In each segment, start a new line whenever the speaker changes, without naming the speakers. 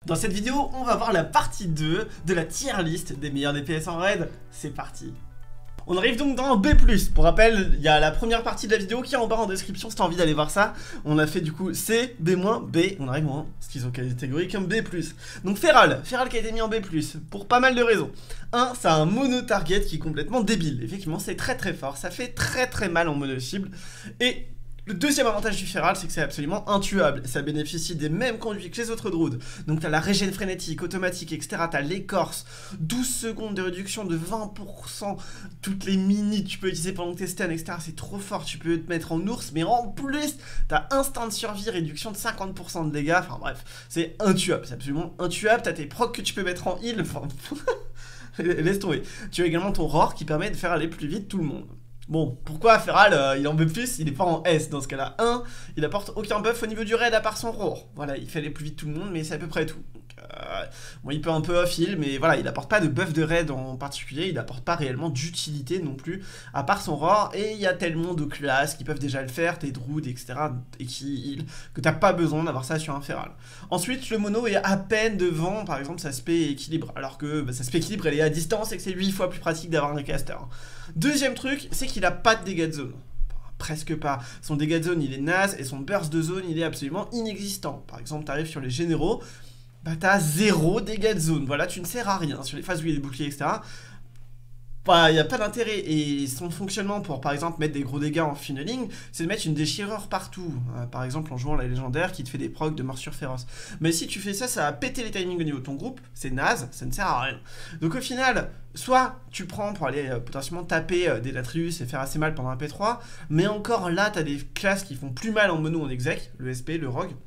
Dans cette vidéo, on va voir la partie 2 de la tier list des meilleurs DPS en raid. C'est parti. On arrive donc dans B+. Pour rappel, il y a la première partie de la vidéo qui est en bas en description si tu as envie d'aller voir ça. On a fait du coup C, B-, B, on arrive en schizo-catégorie comme B+. Donc Feral qui a été mis en B+, pour pas mal de raisons. Un, ça a un mono-target qui est complètement débile. Effectivement, c'est très fort, ça fait très mal en mono-cible. Et le deuxième avantage du Feral, c'est que c'est absolument intuable. Ça bénéficie des mêmes conduits que les autres druides. Donc t'as la régène frénétique, automatique, etc. T'as l'écorce, 12 secondes de réduction de 20%. Toutes les minutes tu peux utiliser pendant que t'es stun, etc. C'est trop fort, tu peux te mettre en ours. Mais en plus, t'as instant de survie, réduction de 50% de dégâts. Enfin bref, c'est intuable, c'est absolument intuable. T'as tes procs que tu peux mettre en heal. Enfin, laisse tomber. Tu as également ton roar qui permet de faire aller plus vite tout le monde. Bon, pourquoi Feral, il en veut plus, il est pas en S dans ce cas-là. 1, il apporte aucun buff au niveau du raid à part son roar. Voilà, il fait aller plus vite tout le monde, mais c'est à peu près tout. Donc, bon, il peut un peu off-heal, mais voilà, il apporte pas de buff de raid en particulier, il apporte pas réellement d'utilité non plus, à part son roar, et il y a tellement de classes qui peuvent déjà le faire, tes druides, etc., et qui heal, que t'as pas besoin d'avoir ça sur un Feral. Ensuite, le mono est à peine devant, par exemple, sa spé équilibre, alors que sa spé équilibre, elle est à distance, et que c'est 8 fois plus pratique d'avoir un caster. Deuxième truc, c'est qu'il a pas de dégâts de zone. Presque pas. Son dégât de zone, il est naze, et son burst de zone, il est absolument inexistant. Par exemple, t'arrives sur les généraux, bah t'as 0 dégâts de zone. Voilà, tu ne sers à rien. Sur les phases où il y a des boucliers, etc., bah, il n'y a pas d'intérêt. Et son fonctionnement pour, par exemple, mettre des gros dégâts en funneling, c'est de mettre une déchirure partout. Par exemple, en jouant la légendaire qui te fait des procs de morsure féroce. Mais si tu fais ça, ça va péter les timings au niveau de ton groupe. C'est naze, ça ne sert à rien. Donc au final, soit tu prends pour aller potentiellement taper des Latrius et faire assez mal pendant un P3, mais encore là, tu as des classes qui font plus mal en mono en exec, le SP, le rogue.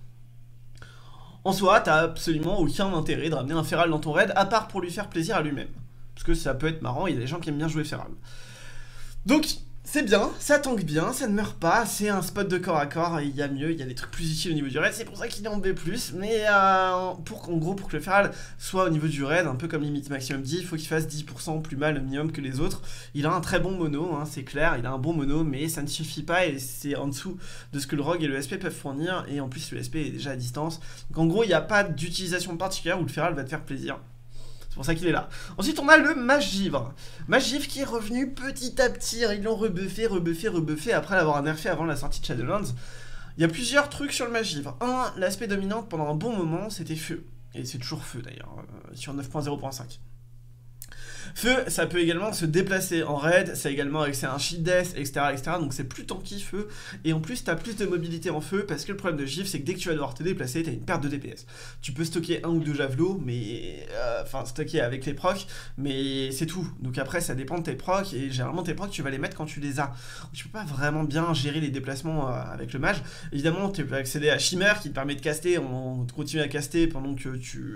En soi, t'as absolument aucun intérêt de ramener un Feral dans ton raid, à part pour lui faire plaisir à lui-même. Parce que ça peut être marrant, il y a des gens qui aiment bien jouer Feral. Donc, c'est bien, ça tank bien, ça ne meurt pas, c'est un spot de corps à corps, il y a mieux, il y a des trucs plus utiles au niveau du raid, c'est pour ça qu'il est en B+, mais en gros, pour que le Feral soit au niveau du raid, un peu comme limite maximum 10, il faut qu'il fasse 10% plus mal minimum que les autres. Il a un très bon mono, hein, c'est clair, il a un bon mono, mais ça ne suffit pas, et c'est en dessous de ce que le rogue et le SP peuvent fournir, et en plus le SP est déjà à distance. Donc en gros, il n'y a pas d'utilisation particulière où le Feral va te faire plaisir. C'est pour ça qu'il est là. Ensuite, on a le Mage Givre. Mage Givre qui est revenu petit à petit. Ils l'ont rebuffé après l'avoir nerfé avant la sortie de Shadowlands. Il y a plusieurs trucs sur le Mage Givre. Un, l'aspect dominant pendant un bon moment, c'était feu. Et c'est toujours feu d'ailleurs, sur 9.0.5. Feu, ça peut également se déplacer en raid, ça a également accès à un shield death, etc. Donc c'est plus tanky feu, et en plus t'as plus de mobilité en feu, parce que le problème de Givre, c'est que dès que tu vas devoir te déplacer, t'as une perte de DPS. Tu peux stocker un ou deux javelots, mais... Enfin, stocker avec les procs, mais c'est tout. Donc après, ça dépend de tes procs, et généralement tes procs, tu vas les mettre quand tu les as. Tu peux pas vraiment bien gérer les déplacements avec le mage. Évidemment, tu peux accéder à Shimmer, qui te permet de caster, on continue à caster pendant que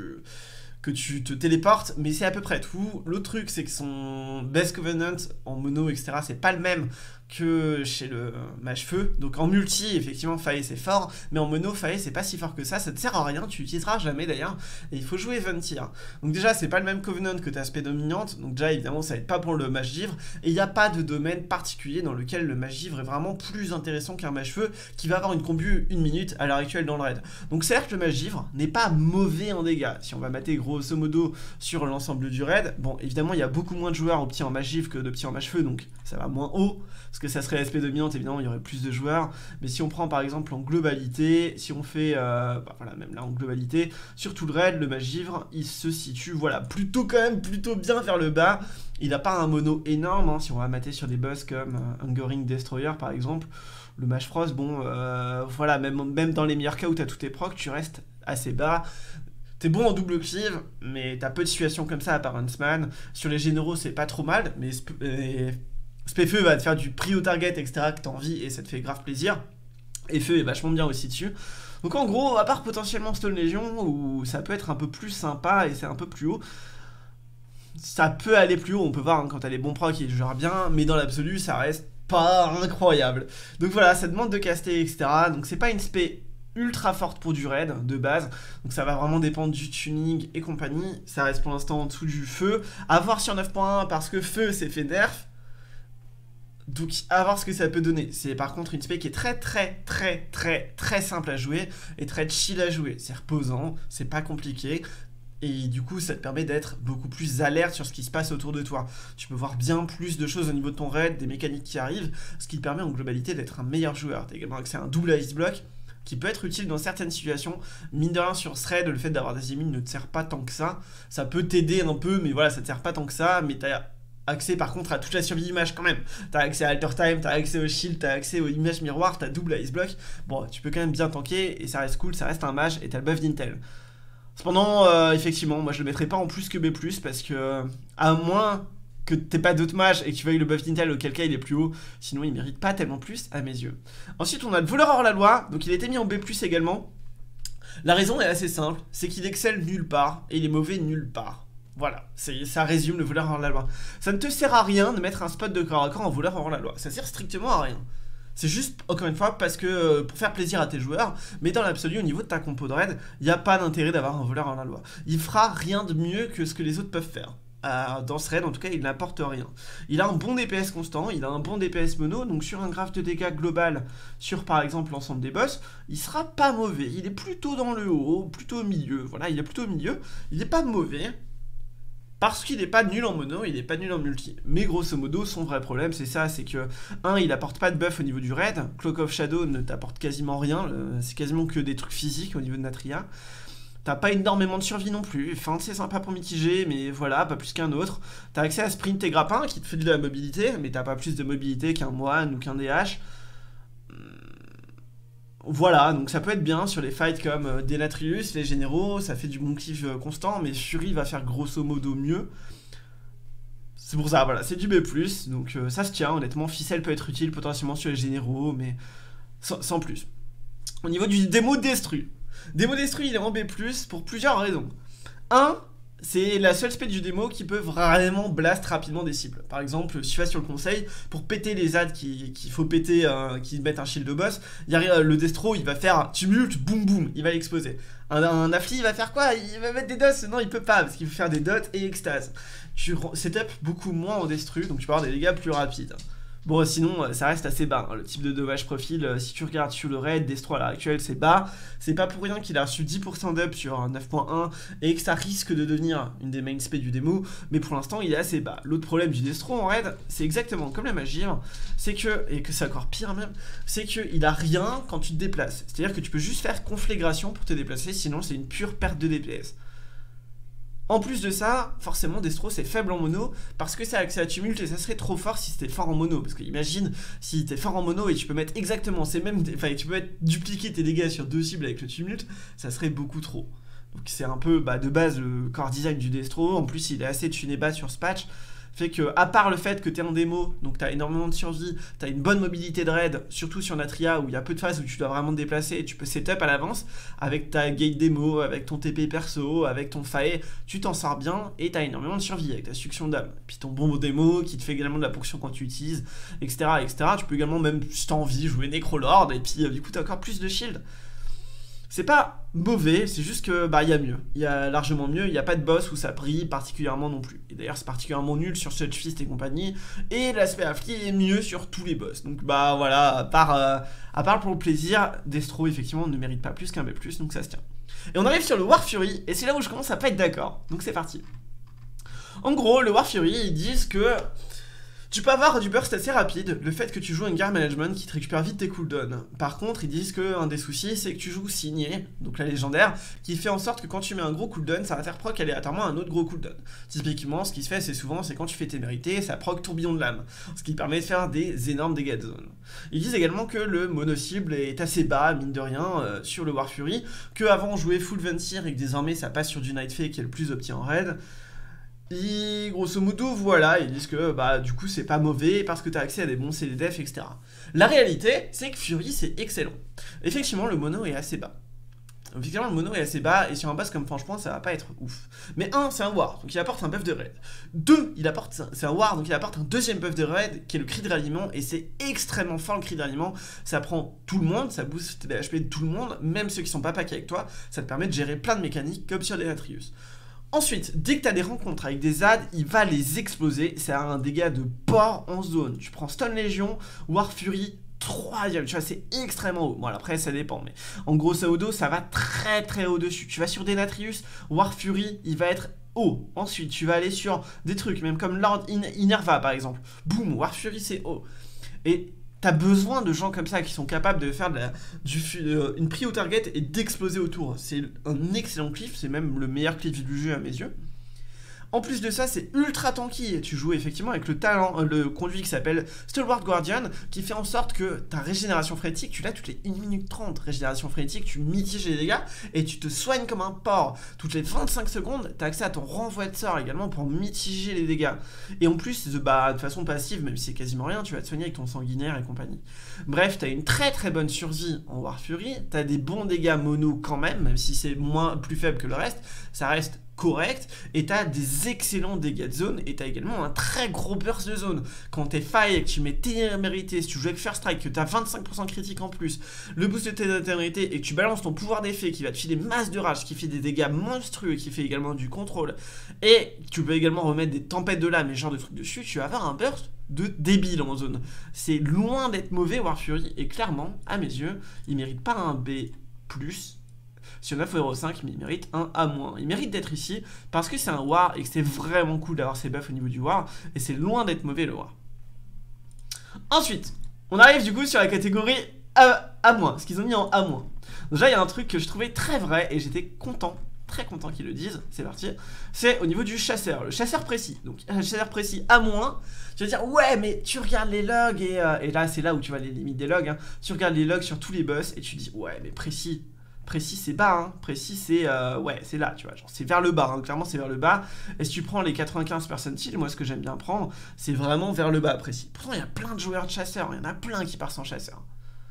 tu te téléportes, mais c'est à peu près tout. L'autre truc, c'est que son Best Covenant en mono, etc., c'est pas le même que chez le mage feu. Donc en multi, effectivement, Fae c'est fort, mais en mono, Fae c'est pas si fort que ça te sert à rien, tu l'utiliseras jamais d'ailleurs, et il faut jouer Ventier. Donc déjà, c'est pas le même Covenant que ta aspect dominante, donc déjà, évidemment, ça aide pas pour le mage givre, et il n'y a pas de domaine particulier dans lequel le mage givre est vraiment plus intéressant qu'un mage feu, qui va avoir une combu 1 minute à l'heure actuelle dans le raid. Donc certes, le mage givre n'est pas mauvais en dégâts, si on va mater grosso modo sur l'ensemble du raid. Bon, évidemment, il y a beaucoup moins de joueurs au petit en mage givre que de petits en mage feu, donc ça va moins haut, parce que ça serait l'aspect dominante, évidemment, il y aurait plus de joueurs. Mais si on prend par exemple en globalité, si on fait, voilà, même là en globalité, sur tout le raid, le mage givre, il se situe, voilà, plutôt bien vers le bas. Il n'a pas un mono énorme, hein, si on va mater sur des boss comme Hungering Destroyer par exemple. Le mage frost, bon, voilà, même dans les meilleurs cas où tu as tous tes procs, tu restes assez bas. T'es bon en double cleave, mais t'as peu de situations comme ça à part Huntsman. Sur les généraux, c'est pas trop mal, mais Spé-Feu va te faire du prio target, etc. que t'as envie, et ça te fait grave plaisir. Et Feu est vachement bien aussi dessus. Donc en gros, à part potentiellement Stone Legion, où ça peut être un peu plus sympa et c'est un peu plus haut, ça peut aller plus haut, on peut voir hein, quand t'as les bons procs, il jouera bien, mais dans l'absolu, ça reste pas incroyable. Donc voilà, ça demande de caster, etc. Donc c'est pas une spé ultra forte pour du raid de base, donc ça va vraiment dépendre du tuning et compagnie. Ça reste pour l'instant en dessous du feu, à voir sur 9.1 parce que feu s'est fait nerf. Donc à voir ce que ça peut donner. C'est par contre une spé qui est très simple à jouer et très chill à jouer. C'est reposant, c'est pas compliqué. Et du coup, ça te permet d'être beaucoup plus alerte sur ce qui se passe autour de toi. Tu peux voir bien plus de choses au niveau de ton raid, des mécaniques qui arrivent, ce qui te permet en globalité d'être un meilleur joueur. Tu as également accès à un double ice block qui peut être utile dans certaines situations. Mine de rien, sur ce raid, le fait d'avoir des émines ne te sert pas tant que ça. Ça peut t'aider un peu, mais voilà, ça te sert pas tant que ça. Mais t'as accès par contre à toute la survie image quand même. T'as accès à Alter Time, t'as accès au shield, t'as accès aux images miroirs, t'as double ice block. Bon, tu peux quand même bien tanker et ça reste cool, ça reste un mage et t'as le buff d'Intel. Cependant, effectivement, moi je le mettrais pas en plus que B+, parce que, à moins que t'aies pas d'autres mages et que tu veuilles le buff d'Intel, auquel cas il est plus haut, sinon il mérite pas tellement plus à mes yeux. Ensuite, on a le voleur hors la loi, donc il a été mis en B+, également. La raison est assez simple, c'est qu'il excelle nulle part, et il est mauvais nulle part. Voilà, ça résume le voleur hors la loi. Ça ne te sert à rien de mettre un spot de corps à corps en voleur hors la loi, ça sert strictement à rien. C'est juste, encore une fois, parce que pour faire plaisir à tes joueurs, mais dans l'absolu, au niveau de ta compo de raid, il n'y a pas d'intérêt d'avoir un voleur hors la loi. Il fera rien de mieux que ce que les autres peuvent faire. Dans ce raid, en tout cas, il n'apporte rien. Il a un bon DPS constant, il a un bon DPS mono, donc sur un graphe de dégâts global, sur par exemple l'ensemble des boss, il sera pas mauvais. Il est plutôt dans le haut, plutôt au milieu. Voilà, il est plutôt au milieu. Il n'est pas mauvais. Parce qu'il n'est pas nul en mono, il n'est pas nul en multi. Mais grosso modo, son vrai problème, c'est ça, c'est que, il apporte pas de buff au niveau du raid, Cloak of Shadow ne t'apporte quasiment rien, c'est quasiment que des trucs physiques au niveau de Natria. T'as pas énormément de survie non plus, enfin c'est sympa pour mitiger, mais voilà, pas plus qu'un autre. T'as accès à Sprint et Grappin, qui te fait de la mobilité, mais t'as pas plus de mobilité qu'un Moine ou qu'un DH. Voilà, donc ça peut être bien sur les fights comme Denatrius, les généraux, ça fait du bon kiff constant, mais Fury va faire grosso modo mieux. C'est pour ça, voilà, c'est du B+, donc ça se tient, honnêtement, Ficelle peut être utile potentiellement sur les généraux, mais sans plus. Au niveau du démo Destru, il est en B+, pour plusieurs raisons. C'est la seule spé du démo qui peut vraiment blast rapidement des cibles. Par exemple, si tu vas sur le conseil, pour péter les adds qu'il faut péter, qui mettent un shield de boss, le Destro, il va faire tumulte, boum boum, il va l'exploser. Un Affli, il va faire quoi? Il va mettre des dots? Non, il peut pas, parce qu'il faut faire des dots et extase. Tu setup beaucoup moins en Destru, donc tu peux avoir des dégâts plus rapides. Bon, sinon, ça reste assez bas, hein. Le type de dommage profil, si tu regardes sur le raid, Destro à l'heure actuelle, c'est bas. C'est pas pour rien qu'il a reçu 10% d'up sur 9.1 et que ça risque de devenir une des main spé du démo, mais pour l'instant, il est assez bas. L'autre problème du Destro en raid, c'est exactement comme la magie, c'est que, et que c'est encore pire même, c'est qu'il a rien quand tu te déplaces. C'est-à-dire que tu peux juste faire conflagration pour te déplacer, sinon c'est une pure perte de DPS. En plus de ça, forcément Destro c'est faible en mono parce que ça a accès à tumulte et ça serait trop fort si c'était fort en mono. Parce que imagine si t'es fort en mono et tu peux mettre exactement ces mêmes. Enfin, tu peux dupliquer tes dégâts sur 2 cibles avec le tumulte, ça serait beaucoup trop. Donc c'est un peu de base le core design du Destro. En plus, il est assez tuné bas sur ce patch. Fait que, à part le fait que t'es en démo, donc t'as énormément de survie, t'as une bonne mobilité de raid, surtout sur Natria où il y a peu de phases où tu dois vraiment te déplacer et tu peux setup à l'avance, avec ta gate démo, avec ton TP perso, avec ton fae, tu t'en sors bien et t'as énormément de survie avec ta succion d'âme. Puis ton bombe démo qui te fait également de la ponction quand tu utilises, etc. etc. Tu peux également, même si t'as envie, jouer Necrolord et puis du coup t'as encore plus de shield. C'est pas mauvais, c'est juste que il y a mieux. Il y a largement mieux, il n'y a pas de boss où ça brille particulièrement non plus. Et d'ailleurs c'est particulièrement nul sur Such Fist et compagnie. Et l'aspect Affli est mieux sur tous les boss. Donc voilà, à part pour le plaisir, Destro effectivement ne mérite pas plus qu'un B+, donc ça se tient. Et on arrive sur le War Fury, et c'est là où je commence à pas être d'accord. Donc c'est parti. En gros, le War Fury, ils disent que tu peux avoir du burst assez rapide, le fait que tu joues un guard management qui te récupère vite tes cooldowns. Par contre, ils disent qu'un des soucis, c'est que tu joues signé, donc la légendaire, qui fait en sorte que quand tu mets un gros cooldown, ça va faire proc aléatoirement un autre gros cooldown. Typiquement, ce qui se fait assez souvent, c'est quand tu fais tes mérités, ça proc tourbillon de lame, ce qui permet de faire des énormes dégâts de zone. Ils disent également que le mono-cible est assez bas, mine de rien, sur le War Fury, que avant on jouait full Ventir et que désormais ça passe sur du Night Fae qui est le plus opti en raid. Et grosso modo, voilà, ils disent que du coup c'est pas mauvais parce que t'as accès à des bons CDDF, etc. La réalité, c'est que Fury c'est excellent. Effectivement, le mono est assez bas. Effectivement, le mono est assez bas et sur un boss comme Franchement, ça va pas être ouf. Mais c'est un War, donc il apporte un buff de raid. 2, c'est un War, donc il apporte un deuxième buff de raid qui est le cri de ralliement et c'est extrêmement fort le cri de ralliement. Ça prend tout le monde, ça booste les HP de tout le monde, même ceux qui sont pas packés avec toi. Ça te permet de gérer plein de mécaniques comme sur Denatrius. Ensuite, dès que tu as des rencontres avec des ZAD, il va les exploser. C'est un dégât de porc en zone. Tu prends Stone Légion, War Fury, 3ème, tu vois, c'est extrêmement haut. Bon, après, ça dépend, mais en gros, modo, ça va très très haut dessus. Tu vas sur Denatrius, War Fury, il va être haut. Ensuite, tu vas aller sur des trucs, même comme Lord Inerva, par exemple. Boum, War Fury, c'est haut. Et t'as besoin de gens comme ça qui sont capables de faire une prio target et d'exploser autour. C'est un excellent cliff, c'est même le meilleur cliff du jeu à mes yeux. En plus de ça, c'est ultra tanky et tu joues effectivement avec le talent, le conduit qui s'appelle Stalwart Guardian, qui fait en sorte que ta régénération frénétique, tu l'as toutes les 1 minute 30. Régénération frénétique, tu mitiges les dégâts et tu te soignes comme un porc. Toutes les 25 secondes, tu as accès à ton renvoi de sort également pour mitiger les dégâts. Et en plus, de façon passive, même si c'est quasiment rien, tu vas te soigner avec ton sanguinaire et compagnie. Bref, tu as une très très bonne survie en War Fury, tu as des bons dégâts mono quand même si c'est plus faible que le reste, ça reste correct, et t'as des excellents dégâts de zone, et t'as également un très gros burst de zone. Quand t'es faille et que tu mets témérité, si tu joues avec First Strike, que t'as 25% critique en plus, le boost de témérité, et que tu balances ton pouvoir d'effet qui va te filer masse de rage, qui fait des dégâts monstrueux, qui fait également du contrôle, et tu peux également remettre des tempêtes de lame et ce genre de trucs dessus, tu vas avoir un burst de débile en zone. C'est loin d'être mauvais War Fury, et clairement, à mes yeux, il mérite pas un B+, sur 9,05€, mais il mérite un A-. Il mérite d'être ici parce que c'est un War et que c'est vraiment cool d'avoir ses buffs au niveau du War. Et c'est loin d'être mauvais le War. Ensuite, on arrive du coup sur la catégorie A-, ce qu'ils ont mis en A-. Déjà, il y a un truc que je trouvais très vrai et j'étais content, très content qu'ils le disent. C'est parti. C'est au niveau du chasseur, le chasseur précis. Donc, un chasseur précis A-. Tu vas dire, ouais, mais tu regardes les logs et là, c'est là où tu vois les limites des logs. Hein. Tu regardes les logs sur tous les boss et tu dis, ouais, mais précis c'est bas, hein. Précis c'est ouais, c'est là, tu vois, genre c'est vers le bas, hein. Clairement c'est vers le bas. Et si tu prends les 95 percentiles, moi ce que j'aime bien prendre, c'est vraiment vers le bas précis. Pourtant il y a plein de joueurs de chasseurs, il y en a plein qui partent sans chasseur.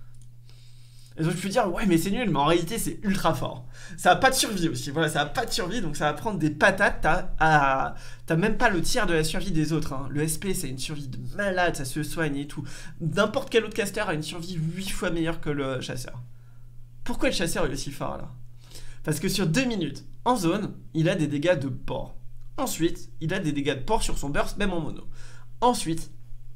Et donc je peux dire, ouais mais c'est nul, mais en réalité c'est ultra fort. Ça a pas de survie aussi, voilà, ça a pas de survie, donc ça va prendre des patates, t'as même pas le tiers de la survie des autres, hein. Le SP c'est une survie de malade, ça se soigne et tout. N'importe quel autre caster a une survie 8 fois meilleure que le chasseur. Pourquoi le chasseur est aussi fort là? Parce que sur 2 minutes, en zone, il a des dégâts de porc. Ensuite, il a des dégâts de porc sur son burst, même en mono. Ensuite,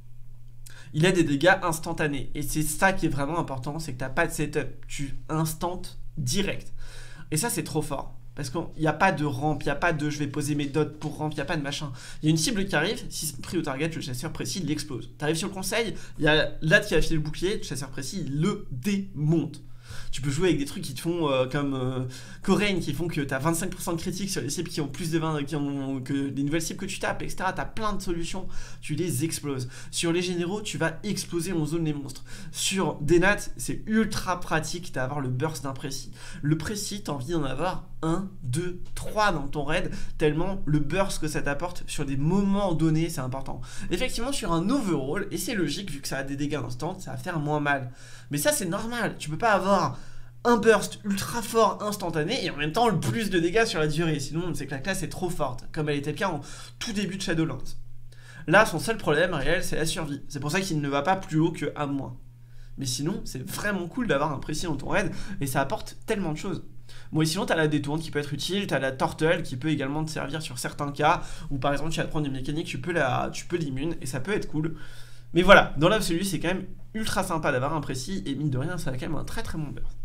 il a des dégâts instantanés. Et c'est ça qui est vraiment important, c'est que t'as pas de setup. Tu instantes direct. Et ça, c'est trop fort. Parce qu'il n'y a pas de rampe, il n'y a pas de je vais poser mes dots pour rampe, il n'y a pas de machin. Il y a une cible qui arrive, si c'est pris au target, le chasseur précis, il l'explose. Tu arrives sur le conseil, il y a l'AD qui a filé le bouclier, le chasseur précis, il le démonte. Tu peux jouer avec des trucs qui te font comme Corraine, qui font que tu as 25% de critique sur les cibles qui ont plus de 20, que les nouvelles cibles que tu tapes, etc. Tu as plein de solutions, tu les exploses. Sur les généraux, tu vas exploser en zone les monstres. Sur des nats, c'est ultra pratique d'avoir le burst d'un précis. Le précis, tu as envie d'en avoir 1, 2, 3 dans ton raid, tellement le burst que ça t'apporte sur des moments donnés, c'est important. Effectivement, sur un overall, et c'est logique, vu que ça a des dégâts instants, ça va faire moins mal. Mais ça, c'est normal. Tu peux pas avoir un burst ultra fort instantané et en même temps le plus de dégâts sur la durée. Sinon, c'est que la classe est trop forte, comme elle était le cas en tout début de Shadowlands. Là, son seul problème réel, c'est la survie. C'est pour ça qu'il ne va pas plus haut que A-. Mais sinon, c'est vraiment cool d'avoir un précis dans ton raid et ça apporte tellement de choses. Bon, et sinon, t'as la détourne qui peut être utile, t'as la turtle qui peut également te servir sur certains cas, où par exemple, tu vas te prendre une mécanique, tu peux l'immune et ça peut être cool. Mais voilà, dans l'absolu, c'est quand même ultra sympa d'avoir un précis et mine de rien, ça a quand même un très très bon burst.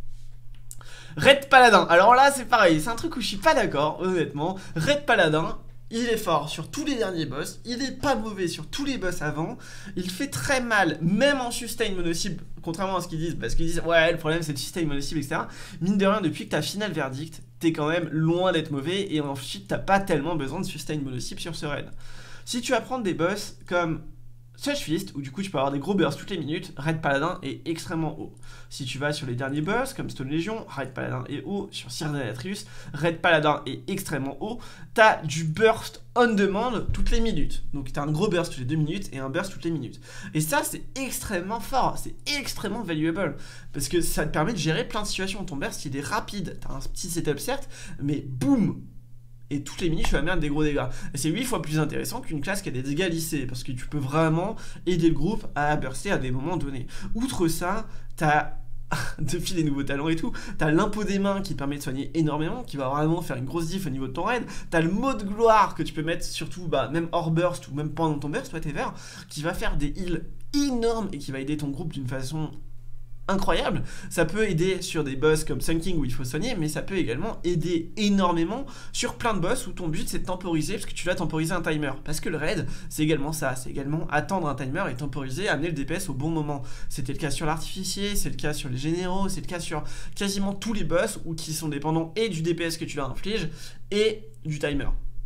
Raid Paladin, alors là c'est pareil, c'est un truc où je suis pas d'accord, honnêtement. Raid Paladin, il est fort sur tous les derniers boss, il est pas mauvais sur tous les boss avant, il fait très mal, même en sustain mono-cible, contrairement à ce qu'ils disent, parce qu'ils disent ouais le problème c'est le sustain mono-cible, etc. Mine de rien, depuis que t'as final verdict, t'es quand même loin d'être mauvais et ensuite t'as pas tellement besoin de sustain mono-cible sur ce raid. Si tu vas prendre des boss comme Sludge Fist, où du coup tu peux avoir des gros bursts toutes les minutes, Raid Paladin est extrêmement haut. Si tu vas sur les derniers boss, comme Stone Légion, Raid Paladin est haut. Sur Cyrano Denatrius, Raid Paladin est extrêmement haut. T'as du burst on demand toutes les minutes. Donc t'as un gros burst toutes les 2 minutes et un burst toutes les minutes. Et ça c'est extrêmement fort, c'est extrêmement valuable. Parce que ça te permet de gérer plein de situations. Ton burst il est rapide, t'as un petit setup certes, mais boum! Et toutes les minutes tu vas mettre des gros dégâts. Et c'est 8 fois plus intéressant qu'une classe qui a des dégâts lissés, parce que tu peux vraiment aider le groupe à burster à des moments donnés. Outre ça, t'as depuis les nouveaux talents et tout. T'as l'impôt des mains qui permet de soigner énormément, qui va vraiment faire une grosse diff au niveau de ton raid. T'as le mot de gloire que tu peux mettre surtout même hors burst ou même pendant ton burst, whatever, qui va faire des heals énormes et qui va aider ton groupe d'une façon incroyable. Ça peut aider sur des boss comme Sun King où il faut soigner, mais ça peut également aider énormément sur plein de boss où ton but c'est de temporiser, parce que tu vas temporiser un timer. Parce que le raid, c'est également ça, c'est également attendre un timer et temporiser, amener le DPS au bon moment. C'était le cas sur l'artificier, c'est le cas sur les généraux, c'est le cas sur quasiment tous les boss où qui sont dépendants et du DPS que tu leur infliges et du timer.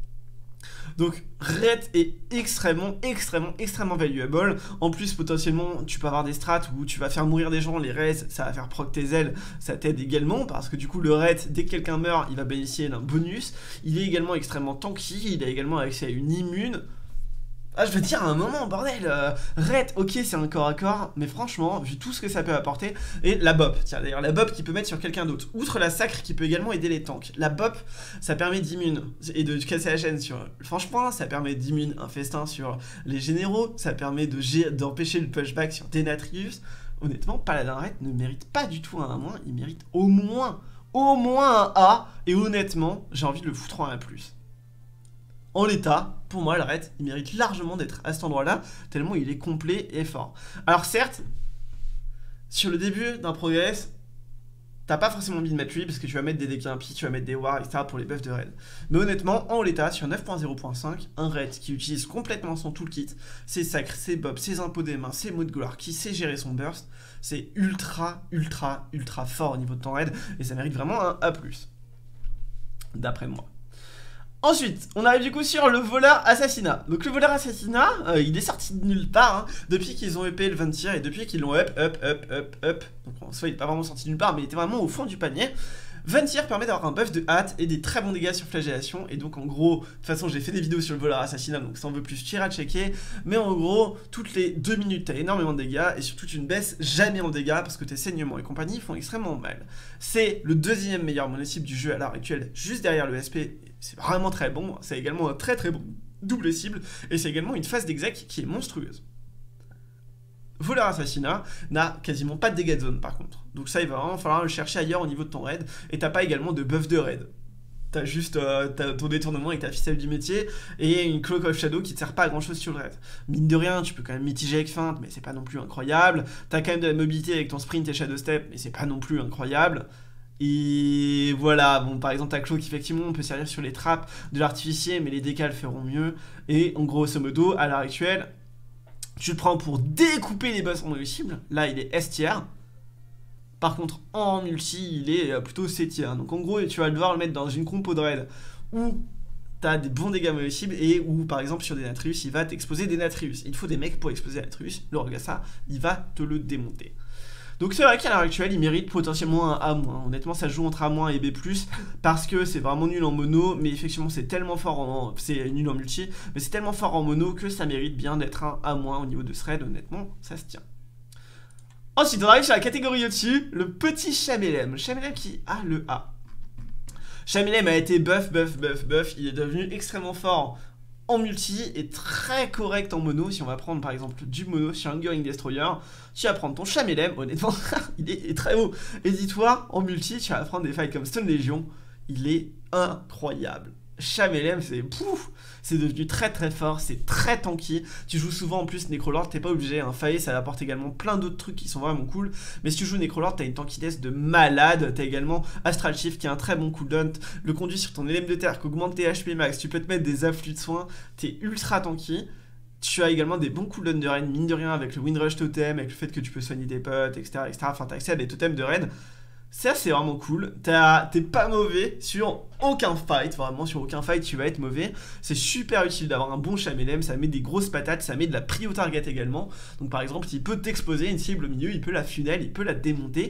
Donc Red est extrêmement valuable. En plus potentiellement tu peux avoir des strats où tu vas faire mourir des gens, les raids ça va faire proc tes ailes, ça t'aide également parce que du coup le raid dès que quelqu'un meurt il va bénéficier d'un bonus. Il est également extrêmement tanky, il a également accès à une immune. Ah, je veux dire à un moment, bordel, Red, ok, c'est un corps à corps, mais franchement, vu tout ce que ça peut apporter, et la bop, tiens, d'ailleurs, la bop qui peut mettre sur quelqu'un d'autre, outre la sacre qui peut également aider les tanks, la bop, ça permet d'immune, et de casser la chaîne sur franchement, ça permet d'immune un festin sur les généraux, ça permet d'empêcher le pushback sur Denatrius. Honnêtement, Paladin Red ne mérite pas du tout un A-, il mérite au moins un A, et honnêtement, j'ai envie de le foutre en A+. En l'état, pour moi, le raid, il mérite largement d'être à cet endroit-là, tellement il est complet et fort. Alors certes, sur le début d'un progress, t'as pas forcément envie de mettre lui, parce que tu vas mettre des dégâts impies, tu vas mettre des wars, etc. pour les buffs de raid. Mais honnêtement, en l'état, sur 9.0.5, un raid qui utilise complètement son toolkit, ses sacres, ses bobs, ses impôts des mains, ses mots de gloire, qui sait gérer son burst, c'est ultra fort au niveau de ton raid, et ça mérite vraiment un A+, d'après moi. Ensuite, on arrive du coup sur le voleur assassinat. Donc le voleur assassinat, il est sorti de nulle part, hein, depuis qu'ils ont upé le 20 tiers et depuis qu'ils l'ont up. Donc en soi, il n'est pas vraiment sorti de nulle part, mais il était vraiment au fond du panier. 20 tiers permet d'avoir un buff de hâte et des très bons dégâts sur flagellation. Et donc en gros, de toute façon j'ai fait des vidéos sur le voleur assassinat, donc ça en veut plus, tu iras checker. Mais en gros, toutes les 2 minutes t'as énormément de dégâts et surtout tu ne baisses jamais en dégâts parce que tes saignements et compagnie font extrêmement mal. C'est le deuxième meilleur mono-cible du jeu à l'heure actuelle, juste derrière le SP. C'est vraiment très bon, c'est également un très bon double cible et c'est également une phase d'exec qui est monstrueuse. Voleur assassinat n'a quasiment pas de dégâts de zone par contre. Donc ça il va vraiment falloir le chercher ailleurs au niveau de ton raid. Et t'as pas également de buff de raid. T'as juste ton détournement avec ta ficelle du métier et une Cloak of Shadow qui te sert pas à grand chose sur le raid. Mine de rien, tu peux quand même mitiger avec feinte, mais c'est pas non plus incroyable. T'as quand même de la mobilité avec ton sprint et Shadow Step, mais c'est pas non plus incroyable. Et voilà, bon par exemple ta Cloak effectivement on peut servir sur les trappes de l'artificier, mais les décals feront mieux. Et en grosso modo, à l'heure actuelle, tu le prends pour découper les boss en cible. Là il est S tier. Par contre en multi il est plutôt C tier. Donc en gros tu vas devoir le mettre dans une compo de raid où t'as des bons dégâts mono-cibles et où par exemple sur Denatrius il va t'exposer Denatrius. Il faut des mecs pour exposer Denatrius. Le Rogassa il va te le démonter. Donc c'est vrai qu'à l'heure actuelle il mérite potentiellement un A-. Honnêtement ça joue entre A- et B+, parce que c'est vraiment nul en mono, mais effectivement c'est tellement fort en... c'est nul en multi, mais c'est tellement fort en mono que ça mérite bien d'être un A- au niveau de ce raid, honnêtement ça se tient. Ensuite on arrive sur la catégorie au-dessus, le petit Chamelem. Chamelem qui a le A. Chamelem a été buff, il est devenu extrêmement fort en multi et très correct en mono. Si on va prendre par exemple du mono sur un Going Destroyer, tu vas prendre ton Chamelem, honnêtement il est très haut. Et dis-toi, en multi tu vas prendre des fights comme Stone Legion, il est incroyable. Chamelem c'est pouf, c'est devenu très fort, c'est très tanky. Tu joues souvent en plus Necrolord, t'es pas obligé, hein. Faye ça apporte également plein d'autres trucs qui sont vraiment cool. Mais si tu joues Necrolord, t'as une tankiness de malade. T'as également Astral Shift qui a un très bon cooldown, le conduit sur ton élème de terre qui augmente tes HP max, tu peux te mettre des afflux de soins, t'es ultra tanky. Tu as également des bons cooldowns de raid, mine de rien, avec le Windrush Totem, avec le fait que tu peux soigner tes potes, etc. Enfin t'as accès à des totems de raid. Ça c'est vraiment cool, t'es pas mauvais sur aucun fight, vraiment sur aucun fight tu vas être mauvais. C'est super utile d'avoir un bon Chamelem, ça met des grosses patates, ça met de la prio target également. Donc par exemple il peut t'exposer une cible au milieu, il peut la funnel, il peut la démonter.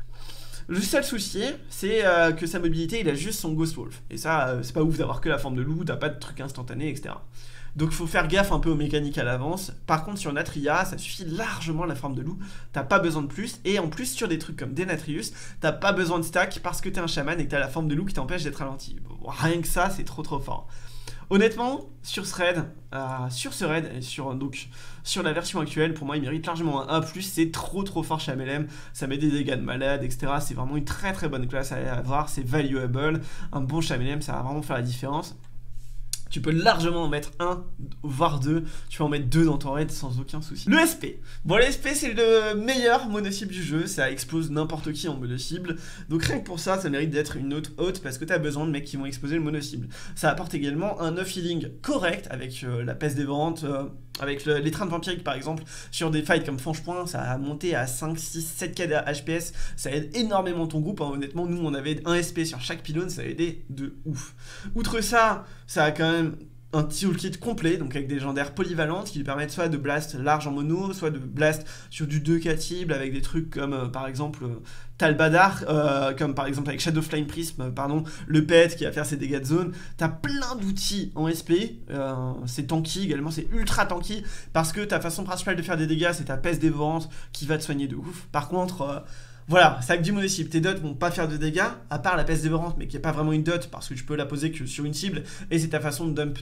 Le seul souci c'est que sa mobilité il a juste son Ghost Wolf. Et ça c'est pas ouf d'avoir que la forme de loup, t'as pas de truc instantané etc. Donc faut faire gaffe un peu aux mécaniques à l'avance. Par contre sur Natria ça suffit largement la forme de loup, t'as pas besoin de plus. Et en plus sur des trucs comme Denatrius, t'as pas besoin de stack parce que t'es un chaman et que t'as la forme de loup qui t'empêche d'être ralenti. Bon, rien que ça c'est trop fort. Honnêtement, sur ce raid, et sur la version actuelle, pour moi, il mérite largement un A+, c'est trop fort chez MLM, ça met des dégâts de malade, etc. C'est vraiment une très bonne classe à avoir, c'est valuable, un bon chez MLM, ça va vraiment faire la différence. Tu peux largement en mettre un, voire deux. Tu peux en mettre deux dans ton raid sans aucun souci. Le SP. Bon, le SP, c'est le meilleur mono-cible du jeu. Ça explose n'importe qui en mono-cible. Donc rien que pour ça, ça mérite d'être une note haute parce que tu as besoin de mecs qui vont exploser le mono-cible. Ça apporte également un off healing correct avec la peste dévorante, avec l'étreinte vampirique par exemple. Sur des fights comme Franche-Point, ça a monté à 5, 6, 7k de HPS. Ça aide énormément ton groupe. Hein. Honnêtement, nous, on avait un SP sur chaque pylône. Ça a aidé de ouf. Outre ça, ça a quand même un toolkit complet, donc avec des légendaires polyvalentes qui lui permettent soit de blast large en mono, soit de blast sur du 2k cible avec des trucs comme par exemple Talbadar, comme par exemple avec Shadow Flame Prism, le pet qui va faire ses dégâts de zone. T'as plein d'outils en SP, c'est tanky également, c'est ultra tanky parce que ta façon principale de faire des dégâts c'est ta peste dévorante qui va te soigner de ouf. Par contre, voilà, c'est avec du mono-cible. Tes dots vont pas faire de dégâts, à part la peste dévorante, mais qui n'est pas vraiment une dot, parce que tu peux la poser que sur une cible, et c'est ta façon de dump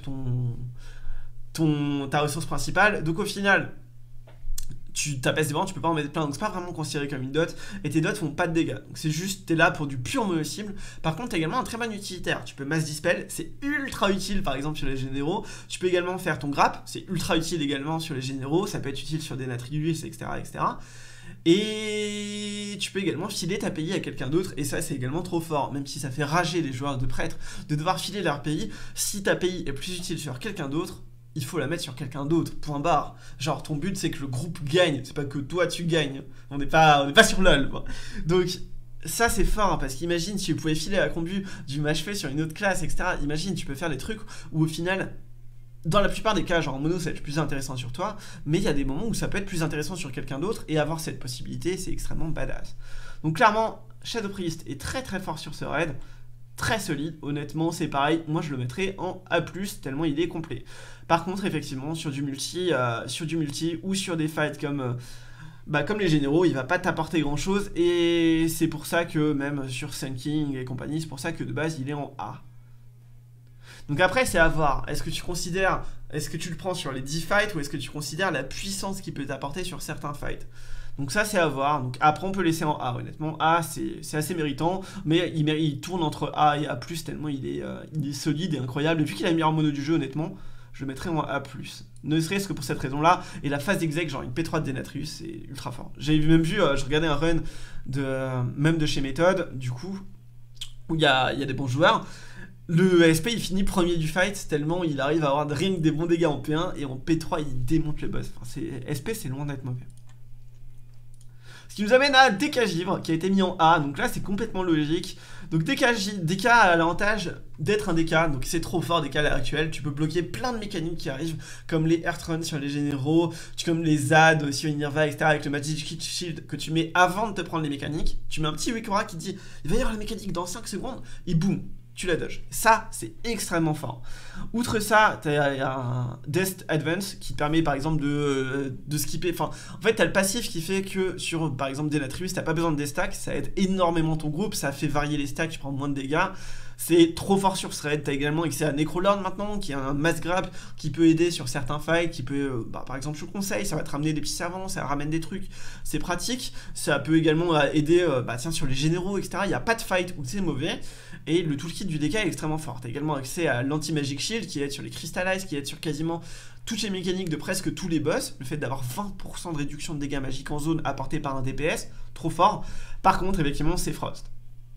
ta ressource principale. Donc au final, ta peste dévorante, tu peux pas en mettre plein, donc c'est pas vraiment considéré comme une dot, et tes dots font pas de dégâts. Donc c'est juste, t'es là pour du pur mono-cible. Par contre, t'as également un très bon utilitaire. Tu peux mass dispel, c'est ultra utile par exemple sur les généraux. Tu peux également faire ton grappe, c'est ultra utile également sur les généraux, ça peut être utile sur des Natrius, etc. Et tu peux également filer ta pays à quelqu'un d'autre, et ça c'est également trop fort, même si ça fait rager les joueurs de prêtres de devoir filer leur pays. Si ta pays est plus utile sur quelqu'un d'autre, il faut la mettre sur quelqu'un d'autre, point barre. Genre ton but c'est que le groupe gagne, c'est pas que toi tu gagnes, on n'est pas sur LoL. Donc ça c'est fort, hein, parce qu'imagine si tu pouvais filer à combu du match fait sur une autre classe, etc. Imagine tu peux faire des trucs où au final, dans la plupart des cas, genre en mono, ça va être plus intéressant sur toi, mais il y a des moments où ça peut être plus intéressant sur quelqu'un d'autre, et avoir cette possibilité, c'est extrêmement badass. Donc clairement, Shadow Priest est très fort sur ce raid, très solide, honnêtement, c'est pareil, moi je le mettrais en A+, tellement il est complet. Par contre, effectivement, sur du multi ou sur des fights comme les généraux, il va pas t'apporter grand chose, et c'est pour ça que même sur Sun King et compagnie, c'est pour ça que de base, il est en A. Donc après, c'est à voir. Est-ce que tu le prends sur les 10 fights ou est-ce que tu considères la puissance qu'il peut t'apporter sur certains fights? Donc ça, c'est à voir. Donc après, on peut laisser en A, honnêtement. A, c'est assez méritant, mais il tourne entre A et A+, tellement il est solide et incroyable. Depuis qu'il a le meilleur mono du jeu, honnêtement, je le mettrais en A+. Ne serait-ce que pour cette raison-là. Et la phase d'exec, genre une P3 de Denatrius, c'est ultra fort. J'ai même vu, je regardais un run même de chez Méthode, du coup, où il y a des bons joueurs. Le SP il finit premier du fight tellement il arrive à avoir des bons dégâts en P1 et en P3 il démonte le boss. Enfin, SP c'est loin d'être mauvais. Ce qui nous amène à DK Givre qui a été mis en A, donc là c'est complètement logique. Donc DK a l'avantage d'être un DK, donc c'est trop fort DK à l'heure actuelle. Tu peux bloquer plein de mécaniques qui arrivent, comme les Earthrun sur les généraux, comme les ZAD sur Inirva, etc. avec le Magic Shield que tu mais avant de te prendre les mécaniques. Tu mets un petit Wikora qui dit il va y avoir la mécanique dans 5 secondes, et boum, tu la dodges. Ça, c'est extrêmement fort. Outre ça, tu as un Death Advance qui te permet par exemple de skipper. Enfin, en fait, tu as le passif qui fait que sur par exemple Denatrius, tu n'as pas besoin de stacks. Ça aide énormément ton groupe. Ça fait varier les stacks, tu prends moins de dégâts. C'est trop fort sur ce raid. Tu as également accès à Necrolord maintenant, qui est un mass grab qui peut aider sur certains fights. Qui peut, par exemple, je vous conseille, ça va te ramener des petits servants, ça ramène des trucs. C'est pratique. Ça peut également aider sur les généraux, etc. Il n'y a pas de fight où c'est mauvais. Et le toolkit du DK est extrêmement fort. Tu as également accès à l'anti-magic shield qui aide sur les crystallize, qui aide sur quasiment toutes les mécaniques de presque tous les boss. Le fait d'avoir 20% de réduction de dégâts magiques en zone apporté par un DPS, trop fort. Par contre, effectivement, c'est Frost.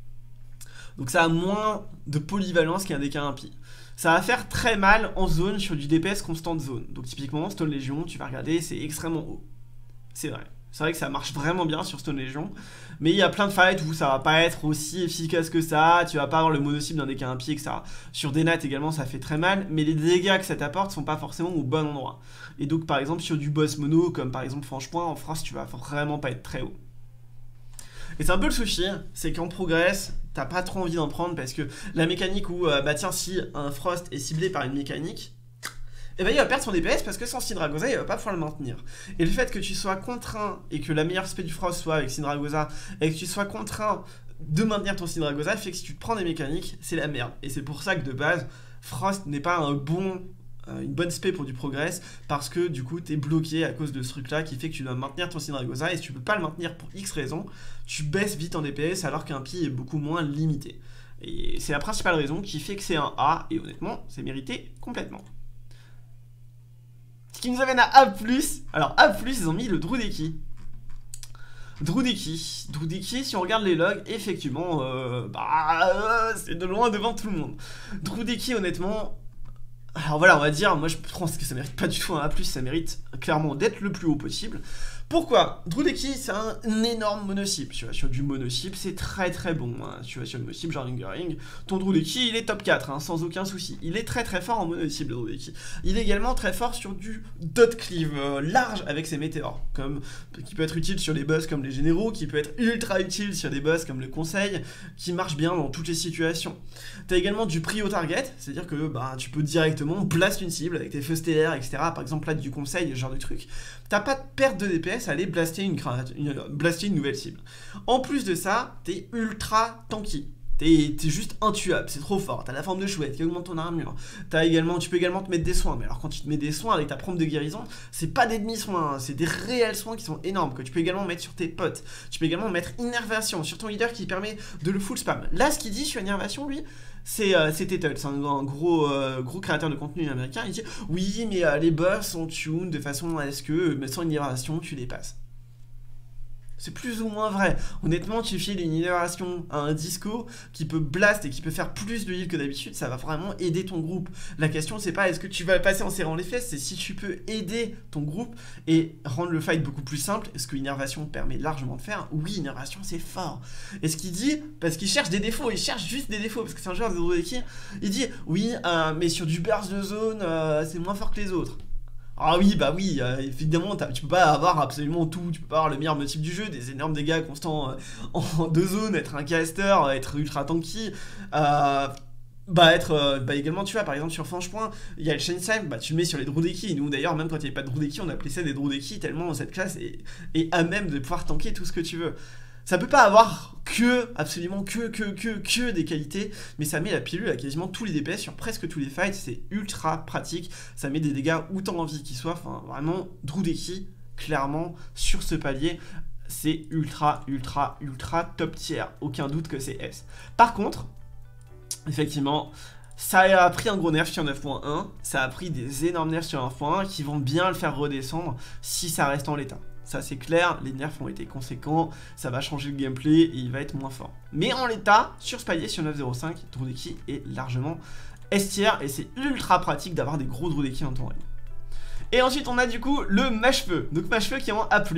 Donc ça a moins de polyvalence qu'un DK impie. Ça va faire très mal en zone sur du DPS constant de zone. Donc typiquement, Stone Legion, tu vas regarder, c'est extrêmement haut. C'est vrai. C'est vrai que ça marche vraiment bien sur Stone Legion, mais il y a plein de fights où ça va pas être aussi efficace que ça, tu vas pas avoir le mono-cible d'un DK impie, etc. Sur des nats également ça fait très mal, mais les dégâts que ça t'apporte sont pas forcément au bon endroit. Et donc par exemple sur du boss mono, comme par exemple Franche-Point, en France tu vas vraiment pas être très haut. Et c'est un peu le souci, c'est qu'en progress, t'as pas trop envie d'en prendre parce que la mécanique où, si un Frost est ciblé par une mécanique, et il va perdre son DPS parce que sans Syndragosa, il va pas pouvoir le maintenir. Et le fait que tu sois contraint et que la meilleure spé du Frost soit avec Syndragosa et que tu sois contraint de maintenir ton Syndragosa fait que si tu te prends des mécaniques, c'est la merde. Et c'est pour ça que de base, Frost n'est pas une bonne spé pour du progress parce que du coup t'es bloqué à cause de ce truc là qui fait que tu dois maintenir ton Syndragosa et si tu peux pas le maintenir pour X raisons, tu baisses vite en DPS alors qu'un Pi est beaucoup moins limité. Et c'est la principale raison qui fait que c'est un A et honnêtement c'est mérité complètement. Ce qui nous amène à A+, alors A+, ils ont mis le Drudeki. Drudeki, si on regarde les logs, effectivement, c'est de loin devant tout le monde. Drudeki, honnêtement, alors voilà, on va dire, moi je pense que ça mérite pas du tout un A+, ça mérite clairement d'être le plus haut possible. Pourquoi? Drudeki, c'est un énorme mono-cible, tu vois, sur du mono-cible, c'est très très bon, hein. Tu vois, sur le mono-cible, genre Lingering, ton Drudeki, il est top 4, hein, sans aucun souci. Il est très très fort en mono-cible, Drudeki. Il est également très fort sur du dot cleave large avec ses météores, qui peut être utile sur des boss comme les généraux, qui peut être ultra utile sur des boss comme le conseil, qui marche bien dans toutes les situations. T'as également du prio target, c'est-à-dire que tu peux directement blast une cible avec tes feux stellaires, etc. Par exemple, là, du conseil, ce genre de truc. T'as pas de perte de DPS à aller blaster une nouvelle cible. En plus de ça, t'es ultra tanky. T'es juste intuable, c'est trop fort. T'as la forme de chouette qui augmente ton armure. Tu peux également te mettre des soins. Mais alors quand tu te mets des soins avec ta prompt de guérison, c'est pas des demi-soins, hein, c'est des réels soins qui sont énormes, que tu peux également mettre sur tes potes. Tu peux également mettre Innervation sur ton leader qui permet de le full spam. Là, ce qu'il dit sur Innervation, lui, c'est Tettle, c'est un gros créateur de contenu américain. Il dit oui, mais les boss sont tuned de façon à ce que sans Innervation, tu les passes. C'est plus ou moins vrai. Honnêtement, tu files une innovation à un disco qui peut blast et qui peut faire plus de heal que d'habitude, ça va vraiment aider ton groupe. La question, c'est pas est-ce que tu vas passer en serrant les fesses, c'est si tu peux aider ton groupe et rendre le fight beaucoup plus simple. Est-ce que Innervation permet largement de faire? Oui, Innervation, c'est fort. Et ce qu'il dit, parce qu'il cherche des défauts, il cherche juste des défauts, parce que c'est un joueur de Drudeki, il dit oui, mais sur du burst de zone, c'est moins fort que les autres. Ah oui, évidemment, tu peux pas avoir absolument tout, tu peux pas avoir le meilleur motif du jeu, des énormes dégâts constants en 2 zones, être un caster, être ultra tanky, également tu vois par exemple sur Franche-Point il y a le Shainsheim, tu le mets sur les Drudeki. Nous d'ailleurs même quand il n'y avait pas de Drudeki on appelait ça des Drudeki tellement cette classe est à même de pouvoir tanker tout ce que tu veux. Ça peut pas avoir absolument que des qualités, mais ça met la pilule à quasiment tous les DPS sur presque tous les fights, c'est ultra pratique, ça met des dégâts où t'as envie qu'ils soient, enfin vraiment Drudeki, clairement sur ce palier, c'est ultra top tier, aucun doute que c'est S. Par contre, effectivement, ça a pris un gros nerf sur 9.1, ça a pris des énormes nerfs sur 1.1 qui vont bien le faire redescendre si ça reste en l'état. Ça c'est clair, les nerfs ont été conséquents, ça va changer le gameplay et il va être moins fort. Mais en l'état, sur ce palier, sur 9.05, Drudeki est largement S tier et c'est ultra pratique d'avoir des gros Drudeki dans ton raid. Et ensuite on a du coup le Mâche-Feu, donc Mâche-Feu qui est en A+.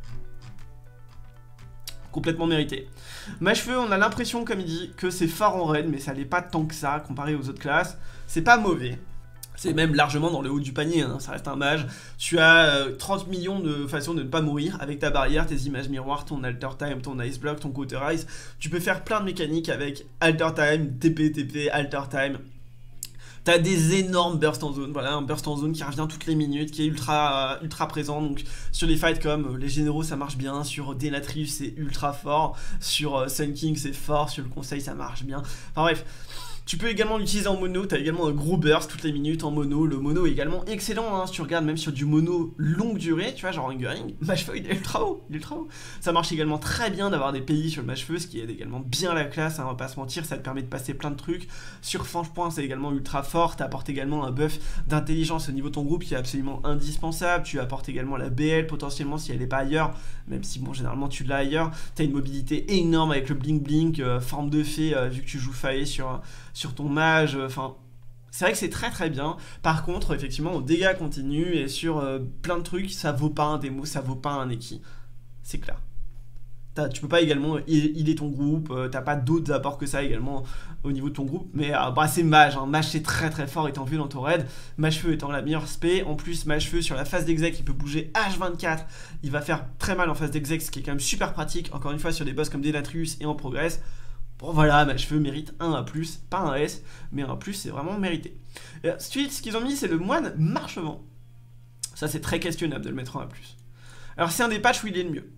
Complètement mérité. Mâche-Feu, on a l'impression, comme il dit, que c'est fort en raid, mais ça l'est pas tant que ça comparé aux autres classes. C'est pas mauvais. C'est même largement dans le haut du panier, hein. Ça reste un mage. Tu as 30 millions de façons de ne pas mourir avec ta barrière, tes images miroirs, ton alter time, ton ice block, ton cauterize. Tu peux faire plein de mécaniques avec alter time, TP, alter time. T'as des énormes bursts en zone, voilà, un burst en zone qui revient toutes les minutes, qui est ultra présent, donc sur les fights comme les généraux ça marche bien, sur Denatrius c'est ultra fort, sur Sun King c'est fort, sur le conseil ça marche bien, enfin bref. Tu peux également l'utiliser en mono, tu as également un gros burst toutes les minutes en mono, le mono est également excellent, hein, si tu regardes même sur du mono longue durée, tu vois, genre Ringering, Mâche-Feu il est ultra haut, Ça marche également très bien d'avoir des pays sur le Mâche-Feu, ce qui aide également bien la classe, hein, on va pas se mentir, ça te permet de passer plein de trucs. Sur Franche-Point c'est également ultra fort, tu apportes également un buff d'intelligence au niveau de ton groupe qui est absolument indispensable, tu apportes également la BL potentiellement si elle n'est pas ailleurs, même si bon généralement tu l'as ailleurs, tu as une mobilité énorme avec le blink blink, forme de fée vu que tu joues faillé sur ton mage, enfin c'est vrai que c'est très bien. Par contre effectivement au dégâts continu et sur plein de trucs ça vaut pas un démo, ça vaut pas un Eki, c'est clair. Tu peux pas également healer ton groupe, t'as pas d'autres apports que ça également au niveau de ton groupe, mais c'est mage, hein. Mage c'est très fort étant vu dans ton raid, Mâche-Feu étant la meilleure spé, en plus Mâche-Feu sur la phase d'exec il peut bouger H24, il va faire très mal en phase d'exec, ce qui est quand même super pratique, encore une fois sur des boss comme Denatrius et en progress. Bon voilà, Mâche-Feu mérite un A+, pas un S, mais un A+, c'est vraiment mérité. Et ensuite, ce qu'ils ont mis, c'est le moine Marchevent. Ça, c'est très questionnable de le mettre en A+. Alors, c'est un des patchs où il est le mieux.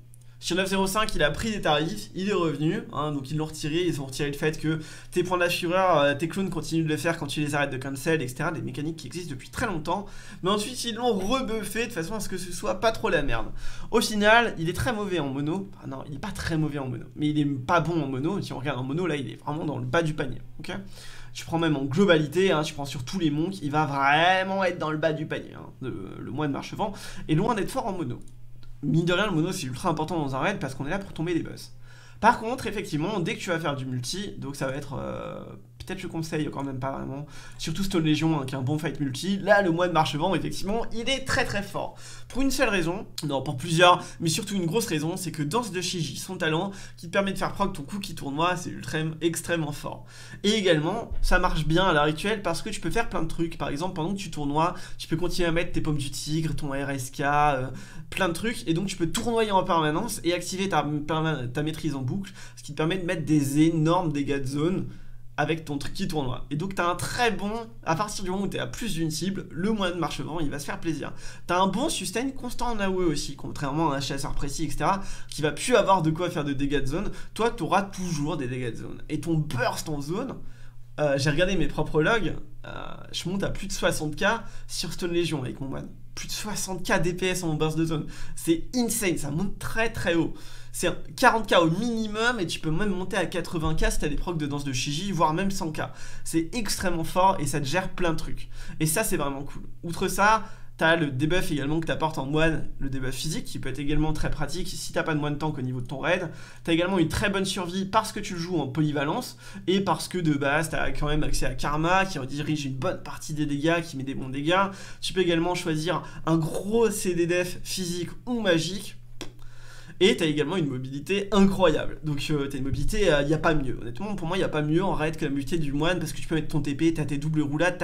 Sur 9.05, il a pris des tarifs, il est revenu, hein, donc ils l'ont retiré, ils ont retiré le fait que tes points de la fureur, tes clones continuent de le faire quand tu les arrêtes de cancel, etc. Des mécaniques qui existent depuis très longtemps, mais ensuite ils l'ont rebuffé de façon à ce que ce soit pas trop la merde. Au final, il est très mauvais en mono, enfin, non, il est pas très mauvais en mono, mais il est pas bon en mono, si on regarde en mono, là il est vraiment dans le bas du panier, ok. Tu prends même en globalité, hein, tu prends sur tous les monks, il va vraiment être dans le bas du panier, hein, le moine Marchevent, est loin d'être fort en mono. Mine de rien, le mono c'est ultra important dans un raid parce qu'on est là pour tomber des boss. Par contre, effectivement, dès que tu vas faire du multi, donc ça va être... peut-être je conseille quand même pas vraiment, surtout Stone Legion hein, qui est un bon fight multi, là le moine Marchevent effectivement il est très très fort. Pour une seule raison, non pour plusieurs, mais surtout une grosse raison, c'est que Danse de Shiji, son talent, qui te permet de faire proc ton cookie tournoi, c'est extrêmement fort. Et également, ça marche bien à l'heure actuelle parce que tu peux faire plein de trucs, par exemple pendant que tu tournoies, tu peux continuer à mettre tes pommes du tigre, ton RSK, plein de trucs, et donc tu peux tournoyer en permanence et activer ta maîtrise en boucle, ce qui te permet de mettre des énormes dégâts de zone avec ton truc qui tournoie. Et donc t'as un très bon, à partir du moment où t'es à plus d'une cible, le moine Marchevent il va se faire plaisir. T'as un bon sustain constant en AOE aussi, contrairement à un chasseur précis, etc., qui va plus avoir de quoi faire de dégâts de zone. Toi t'auras toujours des dégâts de zone. Et ton burst en zone, j'ai regardé mes propres logs, je monte à plus de 60k sur Stone Legion avec mon moine. Plus de 60k DPS en burst de zone. C'est insane, ça monte très très haut. C'est 40k au minimum et tu peux même monter à 80k si t'as des procs de Danse de Shiji, voire même 100k. C'est extrêmement fort et ça te gère plein de trucs. Et ça c'est vraiment cool. Outre ça, t'as le debuff également que t'apportes en moine, le debuff physique qui peut être également très pratique si t'as pas de moine tank au niveau de ton raid. T'as également une très bonne survie parce que tu le joues en polyvalence et parce que de base t'as quand même accès à Karma qui redirige une bonne partie des dégâts, qui met des bons dégâts. Tu peux également choisir un gros CD def physique ou magique. Et t'as également une mobilité incroyable. Donc t'as une mobilité, il n'y a pas mieux. Honnêtement, pour moi, il n'y a pas mieux en raid que la mobilité du moine parce que tu peux mettre ton TP, t'as tes doubles roulades,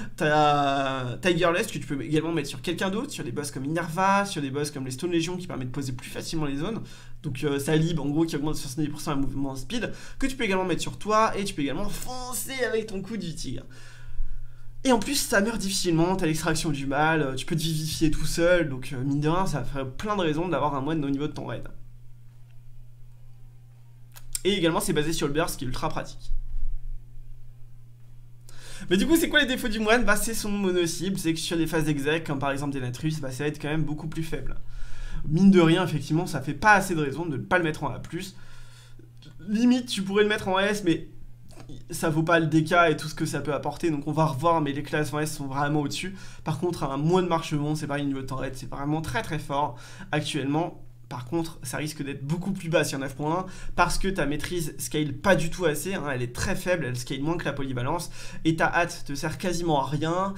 t'as Tigerless que tu peux également mettre sur quelqu'un d'autre, sur des boss comme Inerva, sur des boss comme les Stone Legion qui permettent de poser plus facilement les zones. Donc ça libre en gros qui augmente de 70% un mouvement speed, que tu peux également mettre sur toi et tu peux également foncer avec ton coup du tigre. Et en plus, ça meurt difficilement, t'as l'extraction du mal, tu peux te vivifier tout seul, donc mine de rien, ça ferait plein de raisons d'avoir un moine au niveau de ton raid. Et également, c'est basé sur le burst qui est ultra pratique. Mais du coup, c'est quoi les défauts du moine? Bah, c'est son mono-cible, c'est que sur des phases exec, comme par exemple Denatrus, bah, ça va être quand même beaucoup plus faible. Mine de rien, effectivement, ça fait pas assez de raisons de ne pas le mettre en A+. Limite, tu pourrais le mettre en S, mais ça vaut pas le DK et tout ce que ça peut apporter, donc on va revoir, mais les classes en S sont vraiment au-dessus. Par contre, un moine Marchevent, c'est pareil, niveau de temps raid, c'est vraiment très très fort actuellement. Par contre, ça risque d'être beaucoup plus bas sur 9.1 parce que ta maîtrise scale pas du tout assez, hein, elle est très faible, elle scale moins que la polyvalence et ta hâte te sert quasiment à rien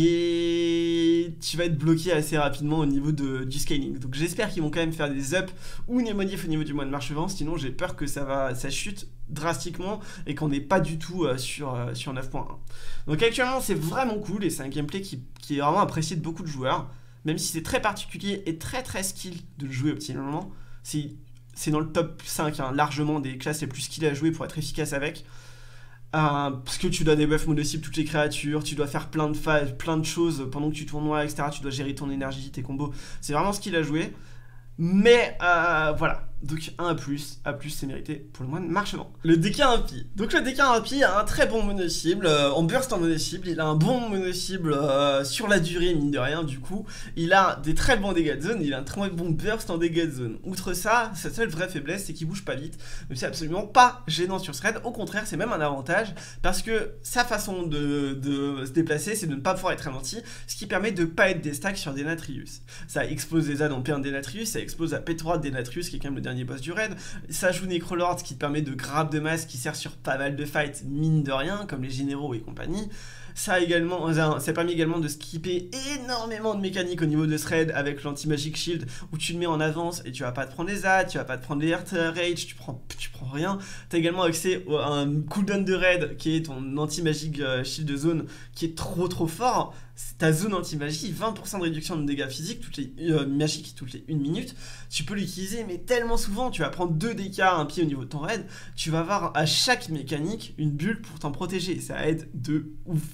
et tu vas être bloqué assez rapidement au niveau du scaling. Donc j'espère qu'ils vont quand même faire des ups ou des modifs au niveau du moine Marchevent, sinon j'ai peur que ça chute drastiquement et qu'on n'est pas du tout sur 9.1. Donc actuellement c'est vraiment cool et c'est un gameplay qui est vraiment apprécié de beaucoup de joueurs. Même si c'est très particulier et très très skill de le jouer optimalement, c'est dans le top 5 hein, largement des classes les plus skillées à jouer pour être efficace avec. Parce que tu dois debuff mono-cible toutes les créatures, tu dois faire plein de choses pendant que tu tournoies, etc. Tu dois gérer ton énergie, tes combos. C'est vraiment skill à jouer. Mais voilà. Donc un A+, c'est mérité pour le moine Marchevent. Le DK impie. Donc le DK impie a un très bon mono-cible, en burst en mono-cible, il a un bon mono-cible sur la durée, mine de rien, du coup. Il a des très bons dégâts de zone, il a un très bon burst en dégâts de zone. Outre ça, sa seule vraie faiblesse, c'est qu'il bouge pas vite. Mais c'est absolument pas gênant sur ce raid, au contraire, c'est même un avantage, parce que sa façon de se déplacer, c'est de ne pas pouvoir être ralenti, ce qui permet de pas être des stacks sur Denatrius. Ça explose les ZAD en P1 Denatrius, ça explose à P3 Denatrius, qui est quand même le dernier boss du raid. Ça joue Necrolord qui te permet de grab de masse qui sert sur pas mal de fights mine de rien comme les généraux et compagnie. Ça permet également de skipper énormément de mécaniques au niveau de ce raid avec l'anti-magic shield où tu le mets en avance et tu vas pas te prendre les ZAD, tu vas pas te prendre les Earth Rage, tu prends rien. Tu as également accès à un cooldown de raid qui est ton anti-magic shield de zone qui est trop fort. Ta zone anti-magie, 20% de réduction de dégâts physiques toutes les magiques toutes les 1 minute. Tu peux l'utiliser mais tellement souvent, tu vas prendre 2 DK à un pied au niveau de ton raid, tu vas avoir à chaque mécanique une bulle pour t'en protéger. Ça aide de ouf,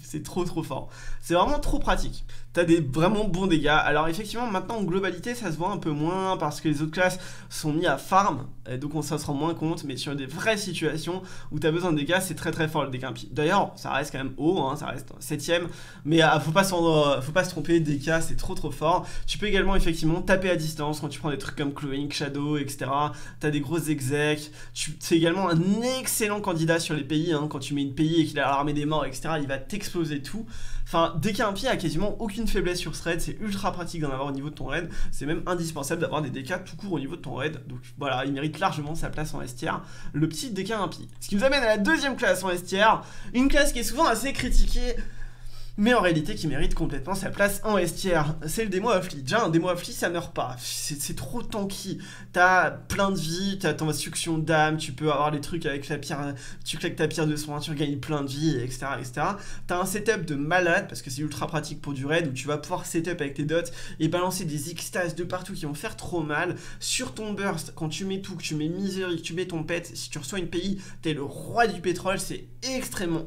c'est trop fort. C'est vraiment trop pratique. T'as des vraiment bons dégâts. Alors effectivement, maintenant en globalité, ça se voit un peu moins parce que les autres classes sont mis à farm, et donc ça se rend moins compte, mais sur des vraies situations où t'as besoin de dégâts, c'est très fort le dégât impie. D'ailleurs, ça reste quand même haut, hein, ça reste 7ème, mais faut pas se tromper, dégâts, c'est trop fort. Tu peux également effectivement taper à distance quand tu prends des trucs comme Clawing, Shadow, etc. T'as des grosses execs. C'est également un excellent candidat sur les pays, hein, quand tu mets une pays et qu'il a l'armée des morts, etc. Il va t'exploser tout. Enfin, dégâts impie a quasiment aucune faiblesse sur ce raid, c'est ultra pratique d'en avoir au niveau de ton raid, c'est même indispensable d'avoir des dégâts tout court au niveau de ton raid, donc voilà, il mérite largement sa place en S tier, le petit dégât impie. Ce qui nous amène à la deuxième classe en S tier, une classe qui est souvent assez critiquée, mais en réalité qui mérite complètement sa place en S tier, c'est le démo affli. Déjà un démo affli ça meurt pas, c'est trop tanky, t'as plein de vie, t'as ton succion d'âme, tu peux avoir les trucs avec la pierre, tu claques ta pierre de soin, tu gagnes plein de vie, etc. T'as un setup de malade, parce que c'est ultra pratique pour du raid, où tu vas pouvoir setup avec tes dots et balancer des extases de partout qui vont faire trop mal. Sur ton burst, quand tu mets tout, que tu mets misery, que tu mets ton pet, si tu reçois une pays, t'es le roi du pétrole, c'est extrêmement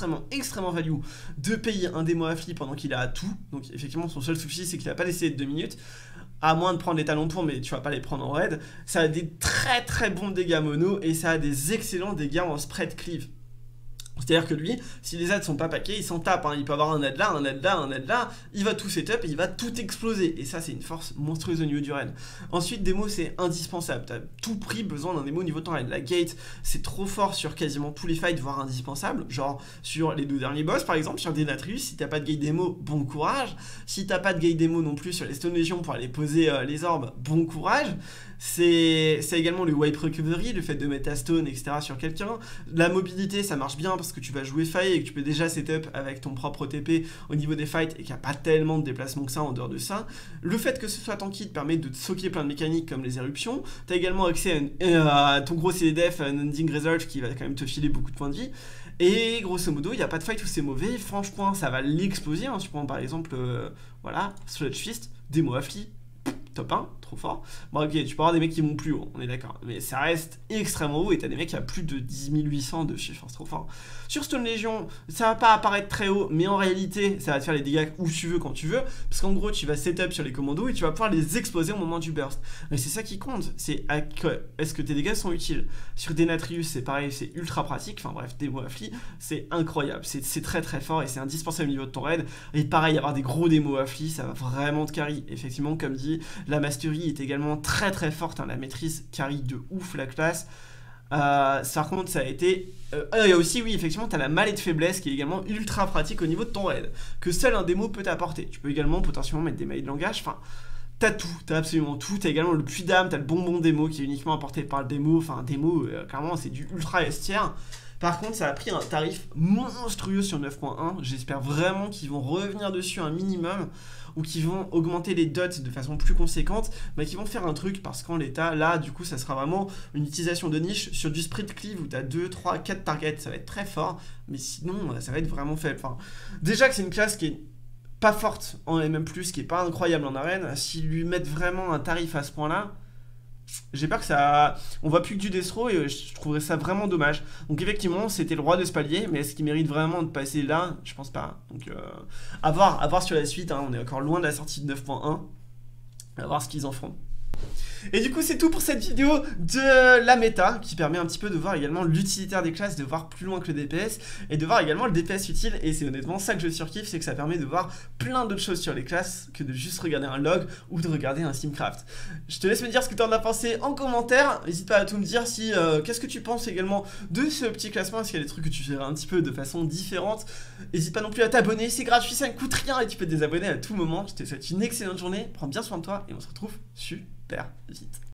value de payer un démo affli pendant qu'il a tout. Donc effectivement son seul souci c'est qu'il a pas laissé de 2 minutes, à moins de prendre les talons pour, mais tu vas pas les prendre en raid. Ça a des très bons dégâts mono et ça a des excellents dégâts en spread cleave. C'est-à-dire que lui, si les adds sont pas packés, il s'en tape, hein. Il peut avoir un add là, un add là, un add là, il va tout setup et il va tout exploser. Et ça, c'est une force monstrueuse au niveau du raid. Ensuite, démo, c'est indispensable. T'as tout prix besoin d'un démo au niveau de ton raid. La gate, c'est trop fort sur quasiment tous les fights, voire indispensable. Genre sur les 2 derniers boss, par exemple, sur Denatrius, si t'as pas de gate démo, bon courage. Si t'as pas de gate démo non plus sur les Stone Legion pour aller poser les orbes, bon courage. C'est également le wipe recovery, le fait de mettre ta stone, etc. sur quelqu'un. La mobilité, ça marche bien parce que tu vas jouer faille et que tu peux déjà setup avec ton propre TP au niveau des fights et qu'il n'y a pas tellement de déplacements que ça en dehors de ça. Le fait que ce soit tanky te permet de te socker plein de mécaniques comme les éruptions. Tu as également accès à ton gros CDF, un ending result qui va quand même te filer beaucoup de points de vie. Et grosso modo, il n'y a pas de fight où c'est mauvais. Franchement, ça va l'exploser. Hein. Tu prends par exemple, voilà, Sludge Fist, démo affli. Top 1, trop fort. Bon ok, tu peux avoir des mecs qui vont plus haut, on est d'accord. Mais ça reste extrêmement haut et t'as des mecs qui ont plus de 10 800 de chiffres, c'est trop fort. Sur Stone Legion, ça va pas apparaître très haut, mais en réalité, ça va te faire les dégâts où tu veux, quand tu veux. Parce qu'en gros, tu vas setup sur les commandos et tu vas pouvoir les exploser au moment du burst. Mais c'est ça qui compte, c'est est-ce que tes dégâts sont utiles. Sur Denatrius, c'est pareil, c'est ultra pratique. Enfin bref, démo affli, c'est incroyable. C'est très fort et c'est indispensable au niveau de ton raid. Et pareil, avoir des gros démos affli, ça va vraiment te carry. Effectivement, comme dit, la mastery est également très forte, hein, la maîtrise carry de ouf la classe. Par contre, ça a été... il y a aussi, oui, effectivement, tu as la mêlée de faiblesse qui est également ultra pratique au niveau de ton raid, que seul un démo peut t'apporter. Tu peux également potentiellement mettre des mêlées de langage, enfin... T'as tout, t'as absolument tout, t'as également le puits d'âme, t'as le bonbon démo qui est uniquement apporté par le démo, enfin démo, clairement c'est du ultra S tier. Par contre, ça a pris un tarif monstrueux sur 9.1, j'espère vraiment qu'ils vont revenir dessus un minimum, ou qu'ils vont augmenter les dots de façon plus conséquente, mais qu'ils vont faire un truc, parce qu'en l'état, là, du coup, ça sera vraiment une utilisation de niche sur du split cleave où t'as 2, 3, 4 targets, ça va être très fort, mais sinon, ça va être vraiment faible. Enfin, déjà que c'est une classe qui est pas forte en MM+, qui est pas incroyable en arène, s'ils lui mettent vraiment un tarif à ce point-là, j'ai peur que ça... On voit plus que du destro et je trouverais ça vraiment dommage. Donc effectivement, c'était le roi de ce palier, mais est-ce qu'il mérite vraiment de passer là? Je pense pas. Donc à voir sur la suite, hein. On est encore loin de la sortie de 9.1. À voir ce qu'ils en feront. Et du coup c'est tout pour cette vidéo de la méta qui permet un petit peu de voir également l'utilitaire des classes, de voir plus loin que le DPS et de voir également le DPS utile, et c'est honnêtement ça que je surkiffe, c'est que ça permet de voir plein d'autres choses sur les classes que de juste regarder un log ou de regarder un simcraft. Je te laisse me dire ce que tu en as pensé en commentaire, n'hésite pas à tout me dire si qu'est-ce que tu penses également de ce petit classement, est-ce qu'il y a des trucs que tu ferais un petit peu de façon différente, n'hésite pas non plus à t'abonner, c'est gratuit, ça ne coûte rien et tu peux te désabonner à tout moment. Je te souhaite une excellente journée, prends bien soin de toi et on se retrouve super vite.